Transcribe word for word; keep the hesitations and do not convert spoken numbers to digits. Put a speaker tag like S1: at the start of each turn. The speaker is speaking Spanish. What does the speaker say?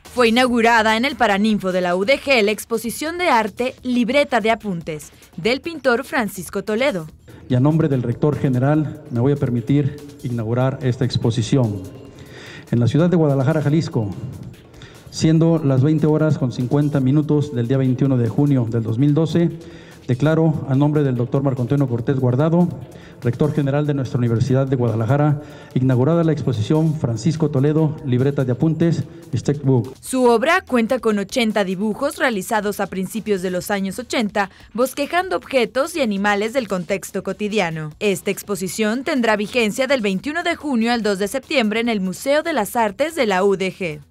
S1: Fue inaugurada en el Paraninfo de la U D G la exposición de arte Libreta de Apuntes, del pintor Francisco Toledo.
S2: Y a nombre del rector general me voy a permitir inaugurar esta exposición. En la ciudad de Guadalajara, Jalisco, siendo las veinte horas con cincuenta minutos del día veintiuno de junio del dos mil doce, declaro a nombre del doctor Marco Antonio Cortés Guardado, rector general de nuestra Universidad de Guadalajara, inaugurada la exposición Francisco Toledo, Libreta de Apuntes, Sketchbook.
S1: Su obra cuenta con ochenta dibujos realizados a principios de los años ochenta, bosquejando objetos y animales del contexto cotidiano. Esta exposición tendrá vigencia del veintiuno de junio al dos de septiembre en el Museo de las Artes de la U D G.